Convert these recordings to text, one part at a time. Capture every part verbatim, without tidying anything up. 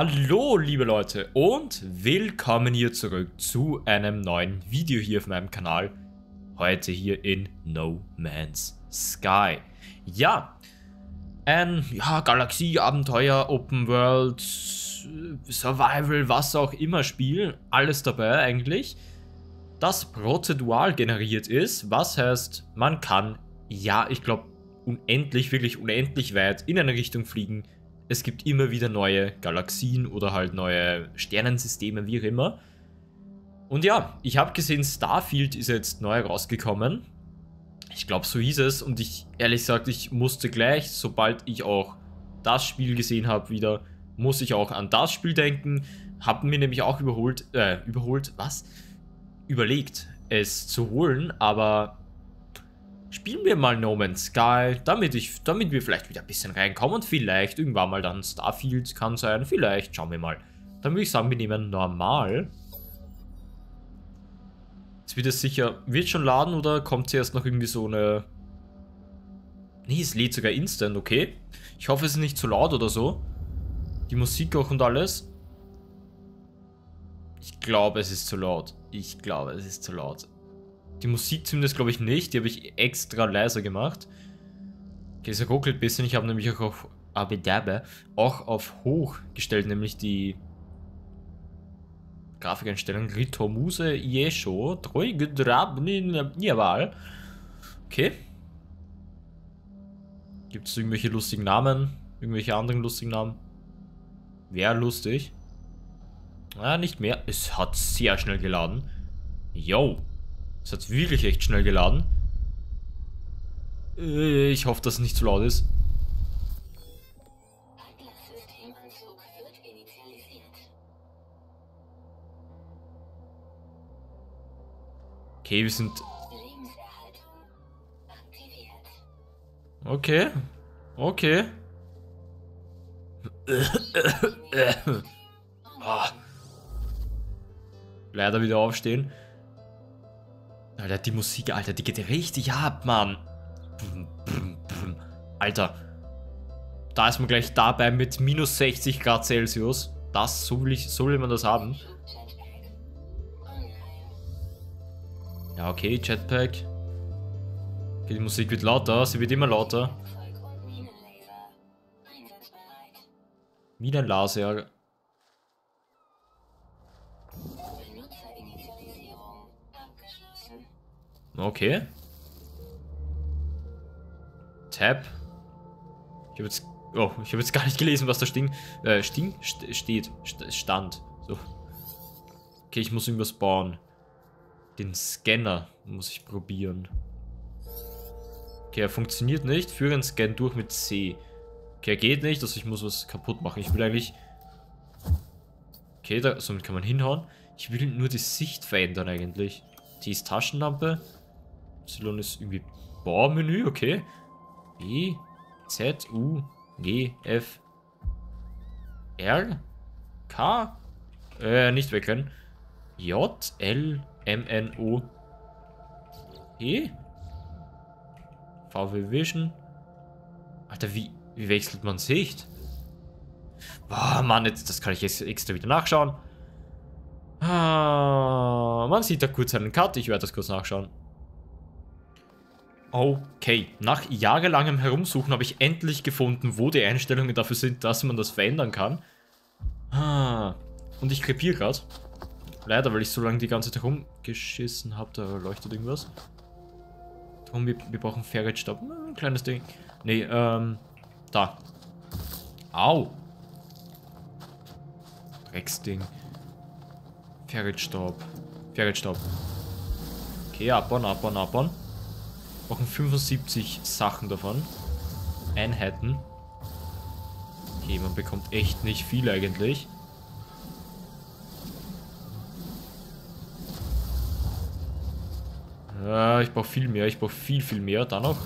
Hallo liebe Leute und willkommen hier zurück zu einem neuen Video hier auf meinem Kanal. Heute hier in No Man's Sky. Ja, ein ja, Galaxie-Abenteuer, Open World, Survival, was auch immer Spiel. Alles dabei eigentlich. Das prozedural generiert ist, was heißt, man kann, ja, ich glaube, unendlich, wirklich unendlich weit in eine Richtung fliegen. Es gibt immer wieder neue Galaxien oder halt neue Sternensysteme, wie auch immer. Und ja, ich habe gesehen, Starfield ist jetzt neu rausgekommen. Ich glaube, so hieß es. Und ich, ehrlich gesagt, ich musste gleich, sobald ich auch das Spiel gesehen habe, wieder, muss ich auch an das Spiel denken. Habe mir nämlich auch überholt, äh, überholt, was? Überlegt, es zu holen, aber spielen wir mal No Man's Sky, damit, ich, damit wir vielleicht wieder ein bisschen reinkommen und vielleicht irgendwann mal dann Starfield kann sein, vielleicht, schauen wir mal. Dann würde ich sagen, wir nehmen normal. Jetzt wird es sicher, wird schon laden oder kommt zuerst noch irgendwie so eine... Nee, es lädt sogar instant, okay. Ich hoffe, es ist nicht zu laut oder so. Die Musik auch und alles. Ich glaube, es ist zu laut. Ich glaube, es ist zu laut. Die Musik zumindest glaube ich nicht, die habe ich extra leiser gemacht. Okay, es ruckelt ein bisschen, ich habe nämlich auch auf Abidabe auch auf hoch gestellt, nämlich die Grafikeinstellung Ritomuse Yesho Jawohl. Okay. Gibt es irgendwelche lustigen Namen? Irgendwelche anderen lustigen Namen? Wäre lustig. Ah, nicht mehr. Es hat sehr schnell geladen. Yo. Es hat wirklich echt schnell geladen. Ich hoffe, dass es nicht zu laut ist. Okay, wir sind... Okay. Okay. Oh. Leider wieder aufstehen. Alter, die Musik, Alter, die geht richtig ab, Mann. Alter. Da ist man gleich dabei mit minus sechzig Grad Celsius. Das, so will ich, so will man das haben. Ja, okay, Jetpack. Okay, die Musik wird lauter, sie wird immer lauter. Minenlaser. Okay. Tab. Ich habe jetzt, oh, ich habe jetzt gar nicht gelesen, was da sting, äh, sting, st steht, st stand. So. Okay, ich muss irgendwas bauen. Den Scanner muss ich probieren. Okay, er funktioniert nicht. Führe einen Scan durch mit C. Okay, er geht nicht, also ich muss was kaputt machen. Ich will eigentlich... Okay, da, somit kann man hinhauen. Ich will nur die Sicht verändern eigentlich. Die ist Taschenlampe. Y ist irgendwie Baumenü, okay. E, Z, U, G, F, R, K, äh, nicht wegrennen. J, L, M, N, O, E, V W Vision. Alter, wie, wie wechselt man Sicht? Boah, Mann, jetzt, das kann ich jetzt extra wieder nachschauen. Ah, man sieht da kurz einen Cut, ich werde das kurz nachschauen. Okay, nach jahrelangem Herumsuchen habe ich endlich gefunden, wo die Einstellungen dafür sind, dass man das verändern kann. Ah, und ich krepiere gerade. Leider, weil ich so lange die ganze Zeit rumgeschissen habe, da leuchtet irgendwas. Drum, wir, wir brauchen Ferritstab. Ein kleines Ding. Nee, ähm, da. Au. Drecksding. Ferritstab. Ferritstab. Okay, abbauen, abbauen, abbauen. Wir brauchen fünfundsiebzig Sachen davon. Einheiten. Okay, man bekommt echt nicht viel eigentlich. Ja, ich brauche viel mehr. Ich brauche viel, viel mehr. Da noch.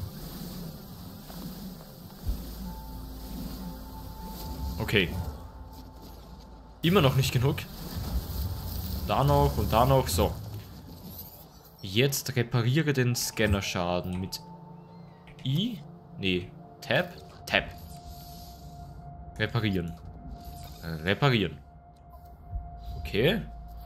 Okay. Immer noch nicht genug. Da noch und da noch. So. Jetzt repariere den Scannerschaden mit I. Nee. Tab. Tab. Reparieren. Reparieren. Okay.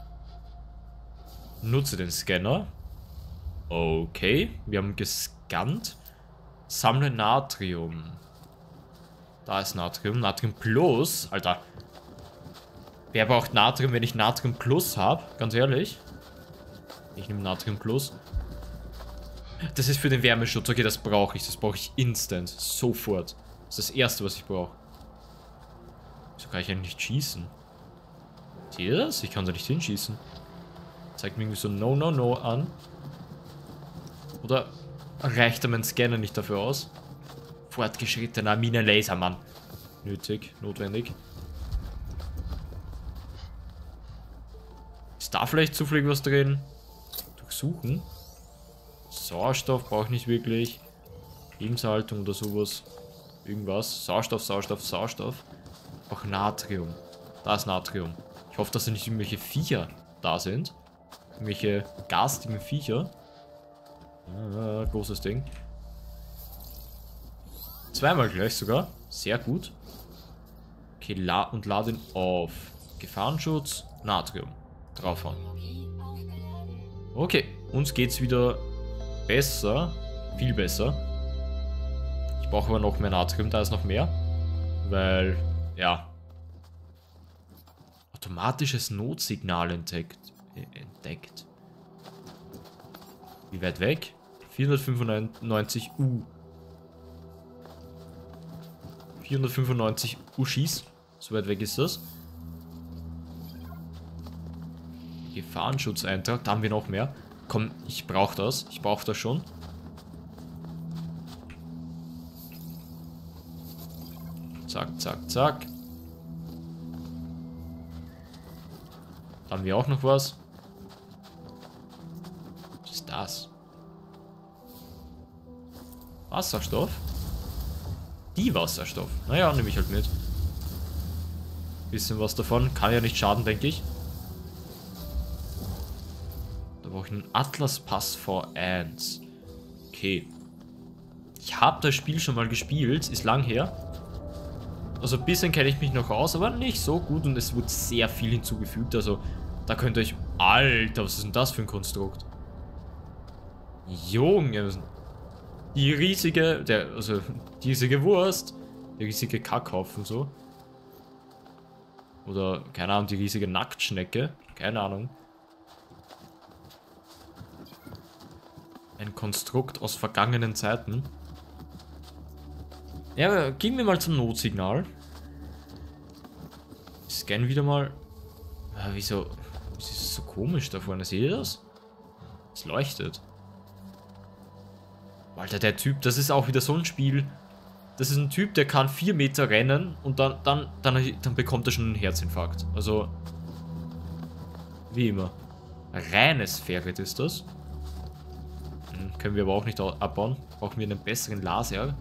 Nutze den Scanner. Okay. Wir haben gescannt. Sammle Natrium. Da ist Natrium. Natrium Plus. Alter. Wer braucht Natrium, wenn ich Natrium Plus habe? Ganz ehrlich. Ich nehme Natrium Plus. Das ist für den Wärmeschutz. Okay, das brauche ich. Das brauche ich instant. Sofort. Das ist das Erste, was ich brauche. So kann ich ja nicht schießen. Seht ihr das? Ich kann da nicht hinschießen. Zeigt mir irgendwie so No, No, No an. Oder reicht da mein Scanner nicht dafür aus? Fortgeschrittener Mine-Lasermann. Nötig, notwendig. Ist da vielleicht zufällig was drin? Durchsuchen. Sauerstoff brauche ich nicht wirklich. Lebenshaltung oder sowas. Irgendwas. Sauerstoff, Sauerstoff, Sauerstoff. Auch Natrium. Da ist Natrium. Ich hoffe, dass da nicht irgendwelche Viecher da sind. Irgendwelche garstigen Viecher. Ah, großes Ding. Zweimal gleich sogar. Sehr gut. Okay, la und lade ihn auf. Gefahrenschutz, Natrium. Draufhauen. Okay, uns geht's wieder besser. Viel besser. Ich brauche aber noch mehr Natrium, da ist noch mehr. Weil, ja. Automatisches Notsignal entdeckt. entdeckt. Wie weit weg? vierhundertfünfundneunzig U. vierhundertfünfundneunzig U schieß. So weit weg ist das. Gefahrenschutzeintrag. Da haben wir noch mehr. Komm, ich brauche das. Ich brauche das schon. Zack, zack, zack. Da haben wir auch noch was. Was ist das? Wasserstoff? Die Wasserstoff. Naja, nehme ich halt mit. Bisschen was davon. Kann ja nicht schaden, denke ich. Da brauche ich einen Atlas-Pass V eins. Okay. Ich habe das Spiel schon mal gespielt. Ist lang her. Also ein bisschen kenne ich mich noch aus, aber nicht so gut. Und es wurde sehr viel hinzugefügt. Also da könnt ihr euch... Alter, was ist denn das für ein Konstrukt? Junge. Die riesige... Der, also die riesige Wurst. Der riesige Kackhaufen so. Oder, keine Ahnung, die riesige Nacktschnecke. Keine Ahnung. Ein Konstrukt aus vergangenen Zeiten. Ja, gehen wir mal zum Notsignal. Ich scanne wieder mal. Ah, wieso? Wieso ist es so komisch da vorne? Seht ihr das? Es leuchtet. Alter, der Typ, das ist auch wieder so ein Spiel. Das ist ein Typ, der kann vier Meter rennen und dann, dann, dann, dann bekommt er schon einen Herzinfarkt. Also, wie immer. Reines Ferrit ist das. Hm, können wir aber auch nicht abbauen. Brauchen wir einen besseren Laser.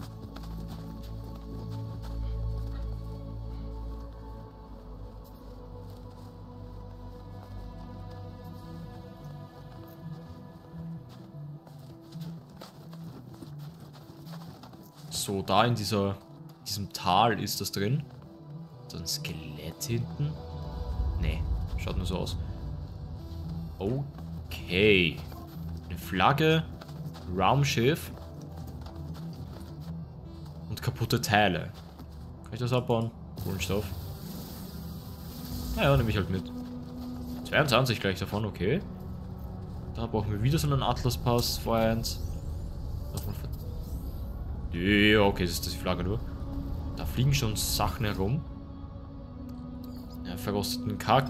So, da in dieser, diesem Tal ist das drin. So ein Skelett hinten. Nee, schaut nur so aus. Okay. Eine Flagge, Raumschiff und kaputte Teile. Kann ich das abbauen? Kohlenstoff. Naja, nehme ich halt mit. zweiundzwanzig gleich davon, okay. Da brauchen wir wieder so einen Atlas-Pass V eins. Ja, okay, das ist die Flagge nur. Da fliegen schon Sachen herum. Ja, verrosteten Kack.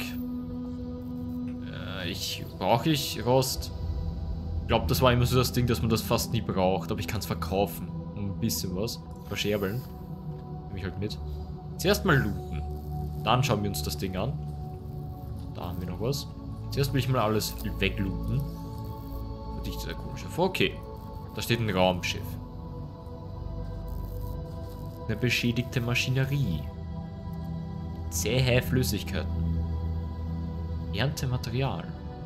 Äh, ich... Brauche ich Rost? Ich glaube, das war immer so das Ding, dass man das fast nie braucht. Aber ich kann es verkaufen. Um ein bisschen was. Verscherbeln. Nehme ich halt mit. Zuerst mal looten. Dann schauen wir uns das Ding an. Da haben wir noch was. Zuerst will ich mal alles weglooten. Verdichteter Kohlenstoff. Okay. Da steht ein Raumschiff. Eine beschädigte Maschinerie. Zähe Flüssigkeiten. Erntematerial.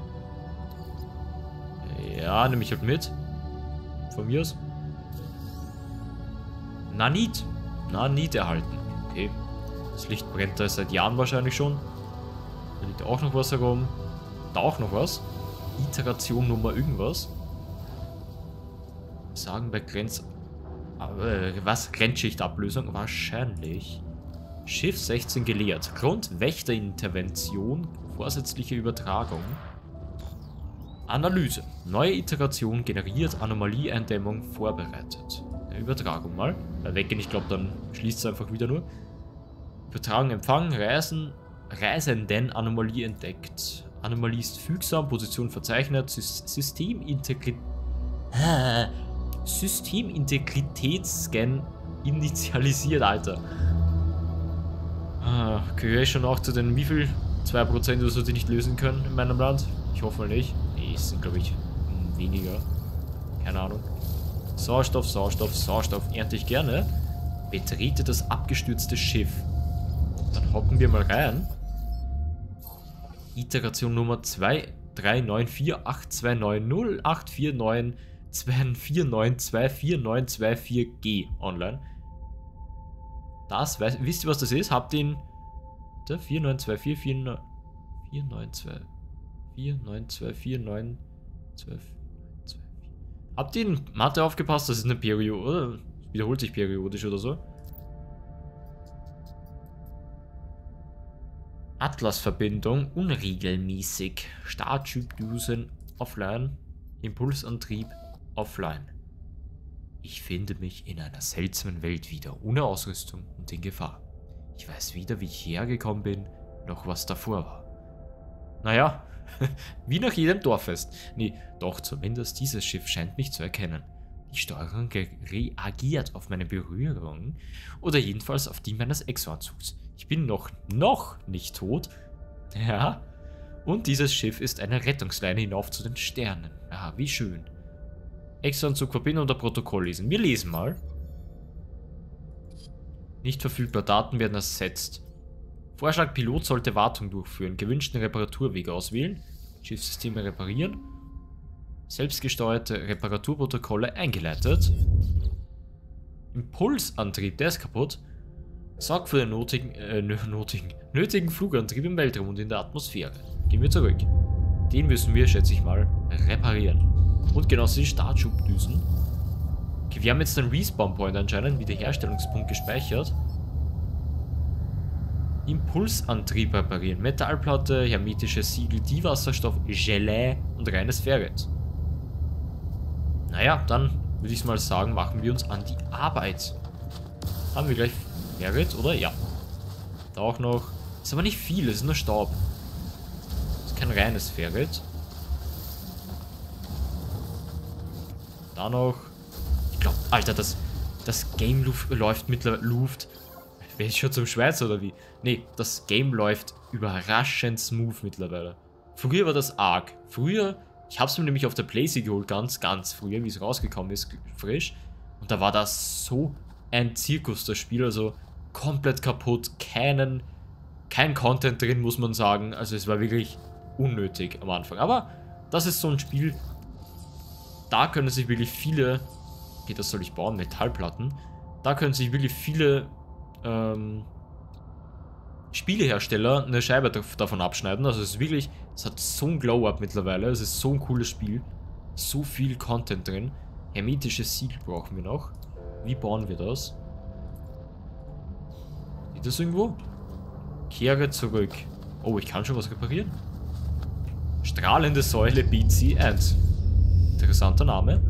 Ja, nehme ich halt mit. Von mir aus. Nanit. Nanit erhalten. Okay. Das Licht brennt da seit Jahren wahrscheinlich schon. Da liegt auch noch was herum. Da auch noch was. Iteration Nummer irgendwas. Sagen bei Grenz... Äh, was? Grenzschichtablösung? Wahrscheinlich. Schiff sechzehn geleert. Grund Wächterintervention. Vorsätzliche Übertragung. Analyse. Neue Iteration generiert. Anomalieeindämmung vorbereitet. Übertragung mal. Weil weggehen, ich glaube, dann schließt es einfach wieder nur. Übertragung, Empfang, Reisen, Reisenden, Anomalie entdeckt. Anomalie ist fügsam, Position verzeichnet, Systemintegrität. Systemintegritätsscan initialisiert, Alter. Ah, gehöre ich schon auch zu den wie viel? zwei Prozent oder so, die nicht lösen können in meinem Land? Ich hoffe mal nicht. Nee, es sind, glaube ich, weniger. Keine Ahnung. Sauerstoff, Sauerstoff, Sauerstoff ernte ich gerne. Betrete das abgestürzte Schiff. Dann hocken wir mal rein. Iteration Nummer zwei drei neun vier acht zwei neun null acht vier neun zwei vier neun zwei vier neun zwei vier G online. Das, weiß, wisst ihr, was das ist? Habt ihr ihn... vier neun zwei vier vier neun zwei vier neun zwei vier neun zwei vier. Habt ihr in Mathe aufgepasst? Das ist eine Periode, oder? Wiederholt sich periodisch oder so. Atlas-Verbindung unregelmäßig. Starttyp-Düsen offline. Impulsantrieb offline. Ich finde mich in einer seltsamen Welt wieder, ohne Ausrüstung und in Gefahr. Ich weiß weder, wie ich hergekommen bin, noch was davor war. Naja, wie nach jedem Dorffest. Nee, doch zumindest dieses Schiff scheint mich zu erkennen. Die Steuerung reagiert auf meine Berührung oder jedenfalls auf die meines Exoanzugs. Ich bin noch, noch nicht tot. Ja, und dieses Schiff ist eine Rettungsleine hinauf zu den Sternen. Ah, wie schön. Exoanzug verbinden oder Protokoll lesen. Wir lesen mal. Nicht verfügbar Daten werden ersetzt. Vorschlag: Pilot sollte Wartung durchführen, gewünschten Reparaturweg auswählen, Schiffssysteme reparieren, selbstgesteuerte Reparaturprotokolle eingeleitet. Impulsantrieb, der ist kaputt. Sorgt für den notigen, äh, notigen, nötigen Flugantrieb im Weltraum und in der Atmosphäre. Gehen wir zurück. Den müssen wir, schätze ich mal, reparieren. Und genauso die Startschubdüsen. Okay, wir haben jetzt den Respawn-Point anscheinend, Wiederherstellungspunkt gespeichert. Impulsantrieb reparieren. Metallplatte, hermetische Siegel, Diewasserstoff, Gelee und reines Ferrit. Naja, dann würde ich mal sagen, machen wir uns an die Arbeit. Haben wir gleich Ferrit, oder? Ja. Da auch noch. Ist aber nicht viel, es ist nur Staub. Ist kein reines Ferrit. Da noch. Ich glaube, Alter, das, das Game läuft mittlerweile. Luft. Wäre ich schon zum Schweizer oder wie? Nee, das Game läuft überraschend smooth mittlerweile. Früher war das arg. Früher, ich habe es mir nämlich auf der PlayStation geholt, ganz, ganz früher, wie es rausgekommen ist, frisch. Und da war das so ein Zirkus, das Spiel, also komplett kaputt, keinen, kein Content drin, muss man sagen. Also es war wirklich unnötig am Anfang. Aber das ist so ein Spiel, da können sich wirklich viele, okay, das soll ich bauen, Metallplatten, da können sich wirklich viele ähm, Spielehersteller eine Scheibe davon abschneiden. Also es ist wirklich, es hat so ein Glow-Up mittlerweile, es ist so ein cooles Spiel, so viel Content drin. Hermetisches Siegel brauchen wir noch. Wie bauen wir das? Sieht das irgendwo? Kehre zurück. Oh, ich kann schon was reparieren. Strahlende Säule B C eins. Interessanter Name.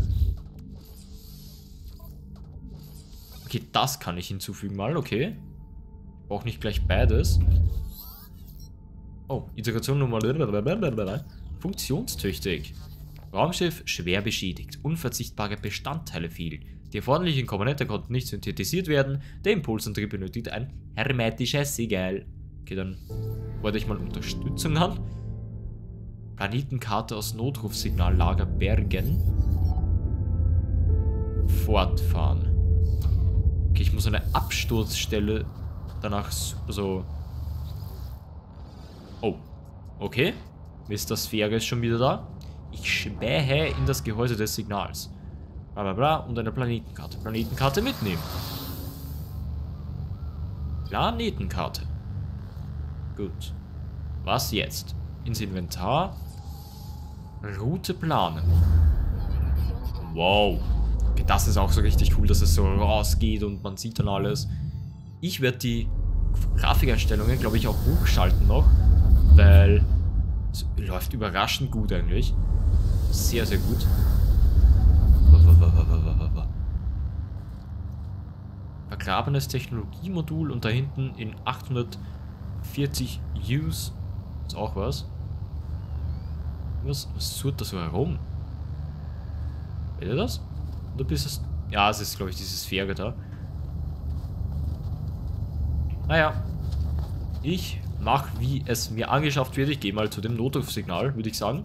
Okay, das kann ich hinzufügen mal, okay. Ich brauche nicht gleich beides. Oh, Iteration Nummer... Funktionstüchtig. Raumschiff schwer beschädigt. Unverzichtbare Bestandteile fehlen. Die erforderlichen Komponenten konnten nicht synthetisiert werden. Der Impulsantrieb benötigt ein hermetisches Siegel. Okay, dann wollte ich mal Unterstützung an. Planetenkarte aus Notrufsignallager bergen. Fortfahren. Okay, ich muss eine Absturzstelle danach so... Oh, okay. Mister Sphäre ist schon wieder da. Ich spähe in das Gehäuse des Signals. Bla bla bla und eine Planetenkarte. Planetenkarte mitnehmen. Planetenkarte. Gut. Was jetzt? Ins Inventar. Route planen. Wow. Okay, das ist auch so richtig cool, dass es so rausgeht und man sieht dann alles. Ich werde die Grafikeinstellungen, glaube ich, auch hochschalten noch, weil es läuft überraschend gut eigentlich. Sehr, sehr gut. Vergrabenes Technologiemodul und da hinten in achthundertvierzig Use ist auch was. Was, was surrt da so herum? Seht ihr das? Oder bist es... Ja, es ist, glaube ich, diese Sphäre da. Naja. Ich mache, wie es mir angeschafft wird. Ich gehe mal zu dem Notrufsignal, würde ich sagen.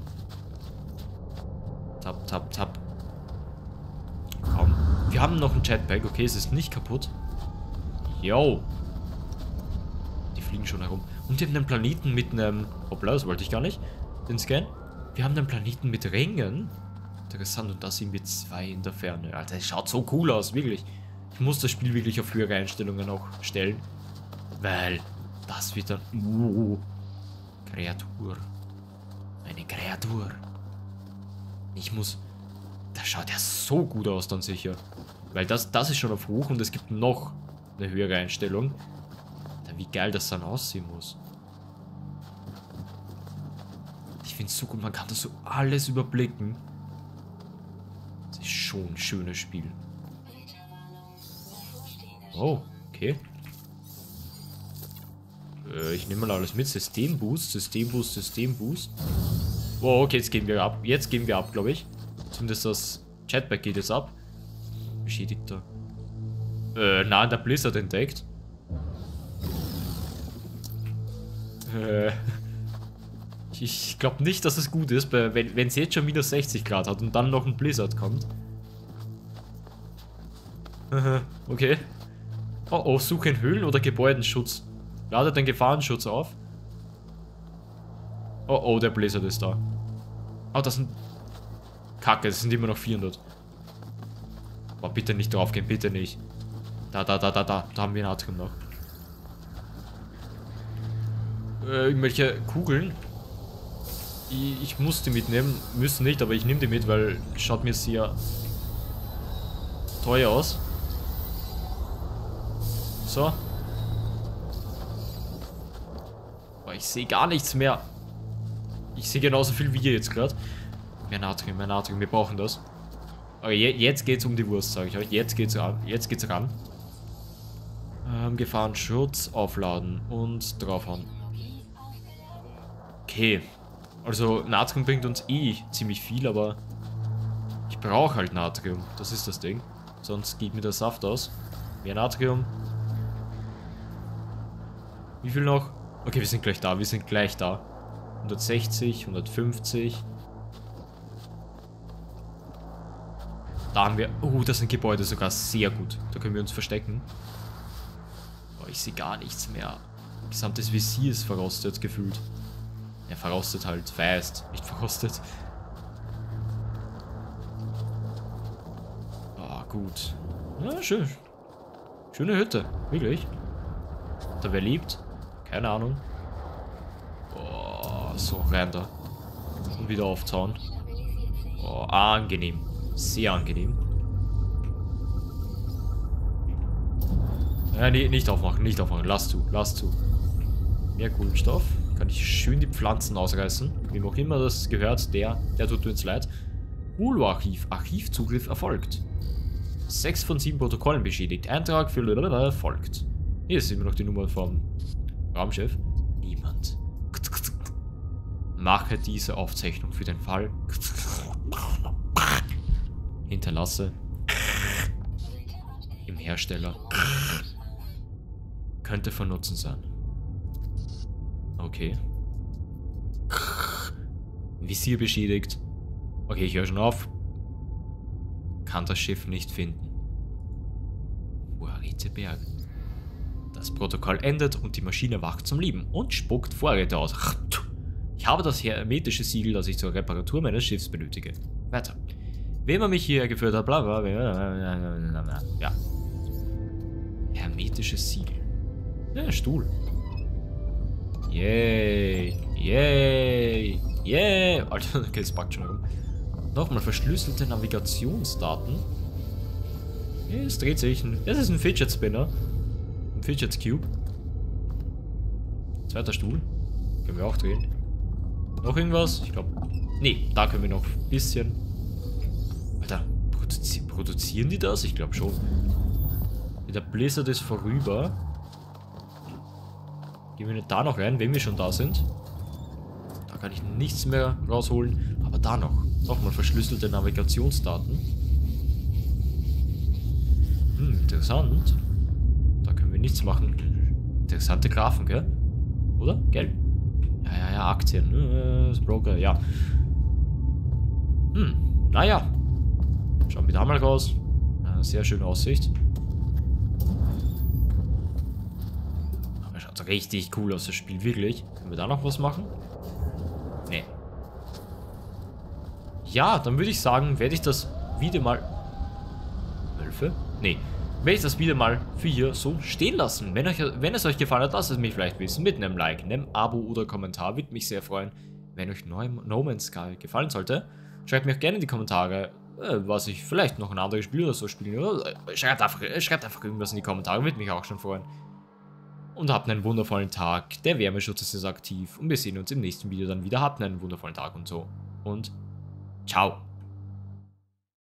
Tap, tap, tap. Komm. Wir haben noch ein Jetpack. Okay, es ist nicht kaputt. Yo. Die fliegen schon herum. Und wir haben einen Planeten mit einem... Hoppla, das wollte ich gar nicht. Den Scan. Wir haben einen Planeten mit Rängen. Interessant. Und da sehen wir zwei in der Ferne. Alter, es schaut so cool aus. Wirklich. Ich muss das Spiel wirklich auf höhere Einstellungen auch stellen. Weil das wird dann... Uh, Kreatur. Eine Kreatur. Ich muss... Das schaut ja so gut aus dann sicher. Weil das, das ist schon auf hoch und es gibt noch eine höhere Einstellung. Wie geil das dann aussehen muss. Ich finde es so gut, man kann das so alles überblicken. Das ist schon ein schönes Spiel. Oh, okay. Äh, ich nehme mal alles mit. Systemboost, Systemboost, Systemboost. Wow, okay, jetzt gehen wir ab. Jetzt gehen wir ab, glaube ich. Zumindest das Jetpack geht jetzt ab. Beschädigter. Äh, na, der Blizzard entdeckt. Äh, ich glaube nicht, dass es gut ist, wenn es jetzt schon minus sechzig Grad hat und dann noch ein Blizzard kommt. Okay. Oh oh, suche in Höhlen oder Gebäudenschutz. Lade den Gefahrenschutz auf. Oh oh, der Blizzard ist da. Oh, das sind... Kacke, das sind immer noch vierhundert. Boah, bitte nicht draufgehen, bitte nicht. Da, da, da, da, da. Da haben wir Natrium noch. Äh, irgendwelche Kugeln. Ich, ich muss die mitnehmen. Müssen nicht, aber ich nehme die mit, weil schaut mir sehr teuer aus. So. Boah, ich sehe gar nichts mehr. Ich sehe genauso viel wie ihr jetzt gerade. Mehr Natrium, mehr Natrium, wir brauchen das. Aber je, jetzt geht's um die Wurst, sage ich euch. Jetzt geht's ran. Jetzt geht's ran. Ähm, Gefahrenschutz aufladen und draufhauen. Okay. Also Natrium bringt uns eh ziemlich viel, aber ich brauche halt Natrium. Das ist das Ding. Sonst geht mir der Saft aus. Mehr Natrium. Wie viel noch? Okay, wir sind gleich da. Wir sind gleich da. hundertsechzig, hundertfünfzig. Da haben wir... Oh, das sind Gebäude sogar sehr gut. Da können wir uns verstecken. Oh, ich sehe gar nichts mehr. Gesamtes Visier ist verrostet, gefühlt. Ja, verrostet halt. Fast. Nicht verrostet. Ah, oh, gut. Ja, schön. Schöne Hütte. Wirklich. Da wer liebt? Keine Ahnung. Oh, so rein da. Und wieder auftauen. Oh, angenehm. Sehr angenehm. Ja, nee, nicht aufmachen, nicht aufmachen. Lass zu, lass zu. Mehr Kohlenstoff. Kann ich schön die Pflanzen ausreißen. Wem auch immer das gehört, der, der tut mir jetzt leid. Holo-Archiv. Archivzugriff erfolgt. Sechs von sieben Protokollen beschädigt. Eintrag für erfolgt. Hier ist immer noch die Nummer vom Raumschiff. Niemand. Mache diese Aufzeichnung für den Fall. Hinterlasse. Im Hersteller. Könnte von Nutzen sein. Okay. Visier beschädigt. Okay, ich höre schon auf. Kann das Schiff nicht finden. Vorräte bergen. Das Protokoll endet und die Maschine wacht zum Leben und spuckt Vorräte aus. Ich habe das hermetische Siegel, das ich zur Reparatur meines Schiffs benötige. Weiter. Wem er mich hierher geführt hat, bla bla bla. Ja. Hermetisches Siegel. Ja, Stuhl. Yay. Yay. Yay. Alter, okay, es packt schon rum. Nochmal verschlüsselte Navigationsdaten. Ja, es dreht sich. Es ist ein Fidget Spinner. Ein Fidget Cube. Zweiter Stuhl. Können wir auch drehen. Noch irgendwas? Ich glaube. Nee, da können wir noch ein bisschen. Alter, produzi produzieren die das? Ich glaube schon. Der Blizzard ist vorüber. Gehen wir nicht da noch rein, wenn wir schon da sind. Da kann ich nichts mehr rausholen. Aber da noch. Nochmal verschlüsselte Navigationsdaten. Hm, interessant. Da können wir nichts machen. Interessante Graphen, gell? Oder? Gell? Ja, ja, ja, Aktien. Äh, das Broker, ja. Hm, naja. Schauen wir da mal raus. Äh, sehr schöne Aussicht. Aber schaut richtig cool aus, das Spiel, wirklich. Können wir da noch was machen? Nee. Ja, dann würde ich sagen, werde ich das Video mal... Wölfe? Nee. Werde ich das Video mal für hier so stehen lassen. Wenn, euch, wenn es euch gefallen hat, lasst es mich vielleicht wissen. Mit einem Like, einem Abo oder Kommentar. Würde mich sehr freuen. Wenn euch No Man's Sky gefallen sollte, schreibt mir auch gerne in die Kommentare, äh, was ich vielleicht noch ein anderes Spiel oder so spielen will. Schreibt einfach, schreibt einfach irgendwas in die Kommentare. Würde mich auch schon freuen. Und habt einen wundervollen Tag. Der Wärmeschutz ist aktiv. Und wir sehen uns im nächsten Video dann wieder. Habt einen wundervollen Tag und so. Und ciao.